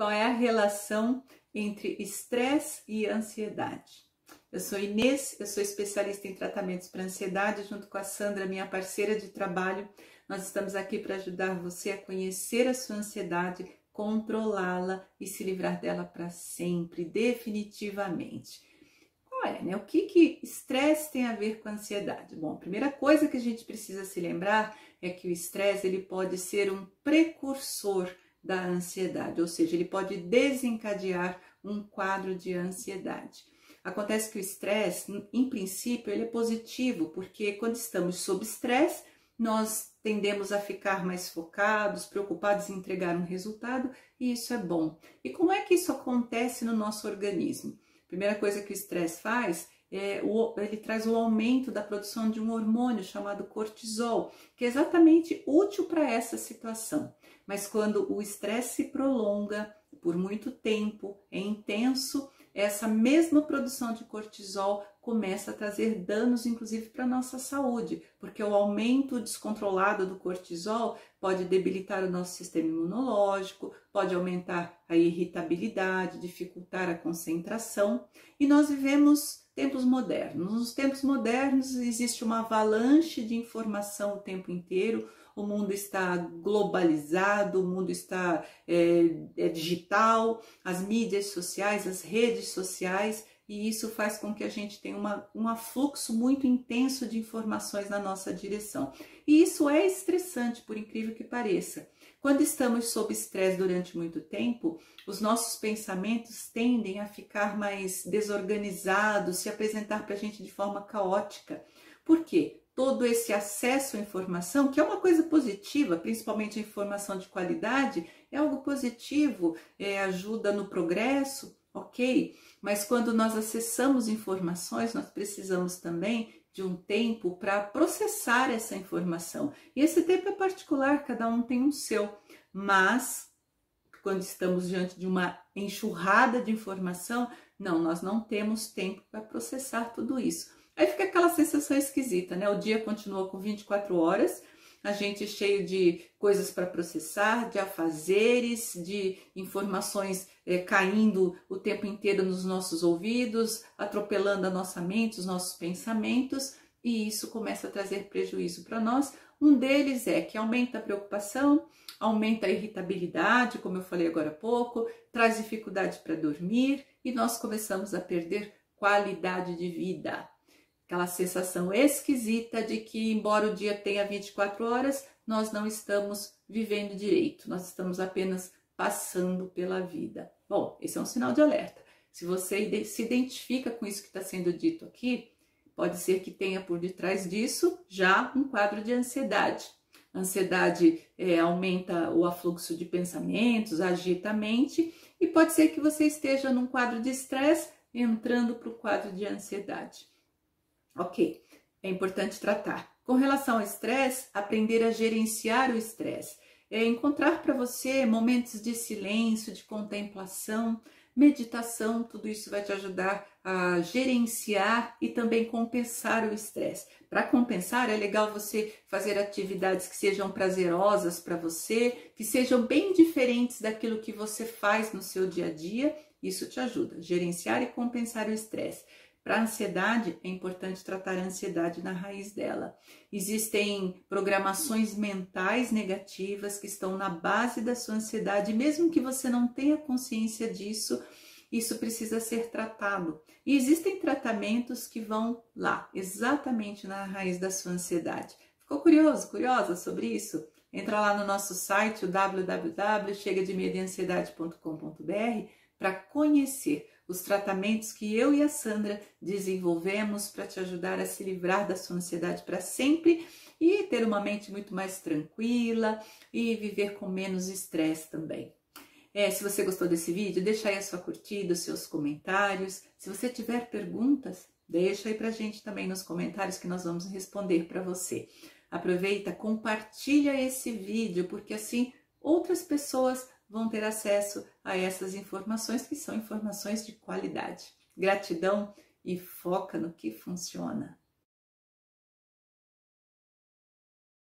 qual é a relação entre estresse e ansiedade. Eu sou Inês, eu sou especialista em tratamentos para ansiedade, junto com a Sandra, minha parceira de trabalho. Nós estamos aqui para ajudar você a conhecer a sua ansiedade, controlá-la e se livrar dela para sempre, definitivamente. Qual é, né? O que estresse tem a ver com a ansiedade? Bom, a primeira coisa que a gente precisa se lembrar é que o estresse ele pode ser um precursor da ansiedade, ou seja, ele pode desencadear um quadro de ansiedade. Acontece que o estresse, em princípio, ele é positivo, porque quando estamos sob estresse, nós tendemos a ficar mais focados, preocupados em entregar um resultado, e isso é bom. E como é que isso acontece no nosso organismo? A primeira coisa que o estresse faz ele traz o aumento da produção de um hormônio chamado cortisol, que é exatamente útil para essa situação. Mas quando o estresse se prolonga por muito tempo, é intenso, essa mesma produção de cortisol começa a trazer danos, inclusive, para a nossa saúde, porque o aumento descontrolado do cortisol pode debilitar o nosso sistema imunológico, pode aumentar a irritabilidade, dificultar a concentração, e nós vivemos tempos modernos. Nos tempos modernos existe uma avalanche de informação o tempo inteiro, o mundo está globalizado, o mundo está digital, as mídias sociais, as redes sociais, e isso faz com que a gente tenha um afluxo muito intenso de informações na nossa direção. E isso é estressante, por incrível que pareça. Quando estamos sob estresse durante muito tempo, os nossos pensamentos tendem a ficar mais desorganizados, se apresentar para a gente de forma caótica. Por quê? Todo esse acesso à informação, que é uma coisa positiva, principalmente a informação de qualidade, é algo positivo, ajuda no progresso, ok? Mas quando nós acessamos informações, nós precisamos também de um tempo para processar essa informação. E esse tempo é particular, cada um tem um seu. Mas, quando estamos diante de uma enxurrada de informação, não, nós não temos tempo para processar tudo isso. Aí fica aquela sensação esquisita, né? O dia continua com 24 horas, a gente cheio de coisas para processar, de afazeres, de informações caindo o tempo inteiro nos nossos ouvidos, atropelando a nossa mente, os nossos pensamentos, e isso começa a trazer prejuízo para nós. Um deles é que aumenta a preocupação, aumenta a irritabilidade, como eu falei agora há pouco, traz dificuldade para dormir e nós começamos a perder qualidade de vida. Aquela sensação esquisita de que, embora o dia tenha 24 horas, nós não estamos vivendo direito, nós estamos apenas passando pela vida. Bom, esse é um sinal de alerta. Se você se identifica com isso que está sendo dito aqui, pode ser que tenha por detrás disso já um quadro de ansiedade. A ansiedade aumenta o afluxo de pensamentos, agita a mente, e pode ser que você esteja num quadro de estresse entrando para o quadro de ansiedade. Ok, é importante tratar. Com relação ao estresse, aprender a gerenciar o estresse. Encontrar para você momentos de silêncio, de contemplação, meditação, tudo isso vai te ajudar a gerenciar e também compensar o estresse. Para compensar, é legal você fazer atividades que sejam prazerosas para você, que sejam bem diferentes daquilo que você faz no seu dia a dia. Isso te ajuda a gerenciar e compensar o estresse. Para a ansiedade, é importante tratar a ansiedade na raiz dela. Existem programações mentais negativas que estão na base da sua ansiedade, mesmo que você não tenha consciência disso, isso precisa ser tratado. E existem tratamentos que vão lá, exatamente na raiz da sua ansiedade. Ficou curioso, curiosa sobre isso? Entra lá no nosso site, o www.chegademedoeansiedade.com.br, para conhecer os tratamentos que eu e a Sandra desenvolvemos para te ajudar a se livrar da sua ansiedade para sempre e ter uma mente muito mais tranquila e viver com menos estresse também. Se você gostou desse vídeo, deixa aí a sua curtida, os seus comentários. Se você tiver perguntas, deixa aí pra gente também nos comentários que nós vamos responder para você. Aproveita, compartilha esse vídeo, porque assim outras pessoas vão ter acesso a essas informações que são informações de qualidade. Gratidão e foca no que funciona.